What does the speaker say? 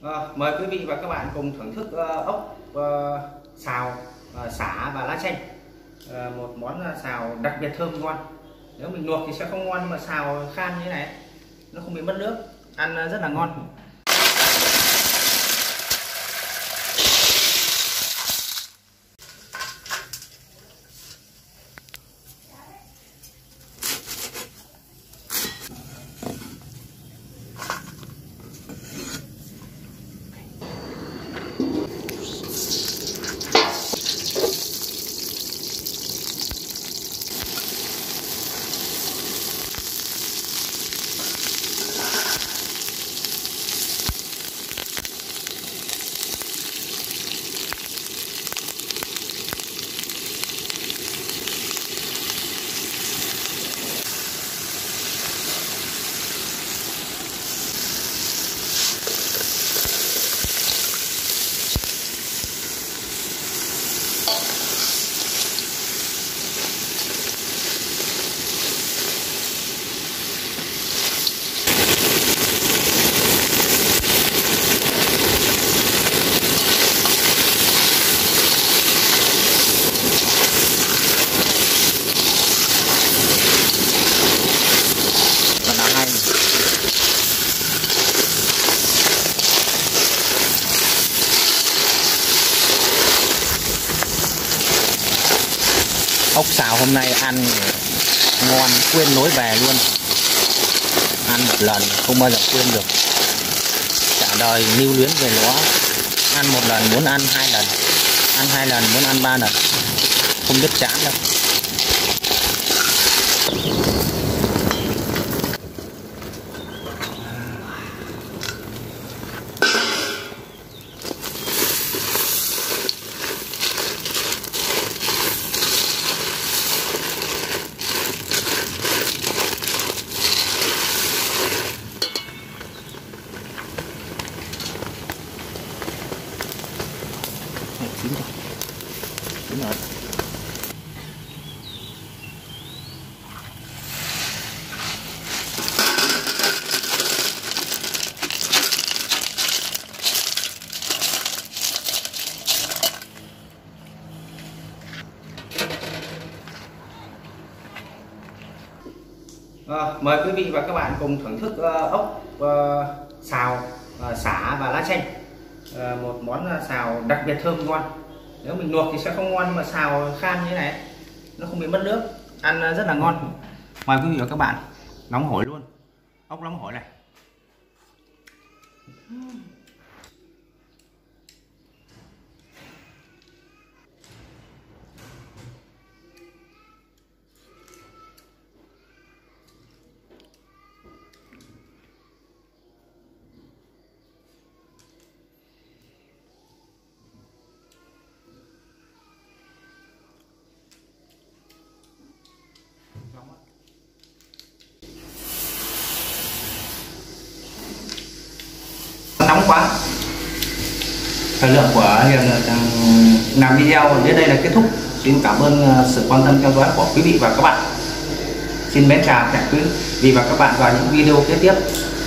Mời quý vị và các bạn cùng thưởng thức ốc xào sả và lá chanh, một món xào đặc biệt thơm ngon. Nếu mình luộc thì sẽ không ngon, nhưng mà xào khan như thế này nó không bị mất nước, ăn rất là ngon. Ốc xào hôm nay ăn ngon quên nối về luôn, ăn một lần không bao giờ quên được, cả đời lưu luyến về nó. Ăn một lần muốn ăn hai lần, ăn hai lần muốn ăn ba lần, không biết chán đâu. Chín rồi. Mời quý vị và các bạn cùng thưởng thức ốc xào sả và lá chanh, một món xào đặc biệt thơm ngon. Nếu mình luộc thì sẽ không ngon, nhưng mà xào khan như thế này nó không bị mất nước, ăn rất là ngon. Mời quý vị và các bạn. Nóng hổi luôn, ốc nóng hổi này. Nóng quá. Thời lượng của làm video đến đây là kết thúc. Xin cảm ơn sự quan tâm theo dõi của quý vị và các bạn. Xin mến chào, hẹn quý vị và các bạn vào những video kế tiếp.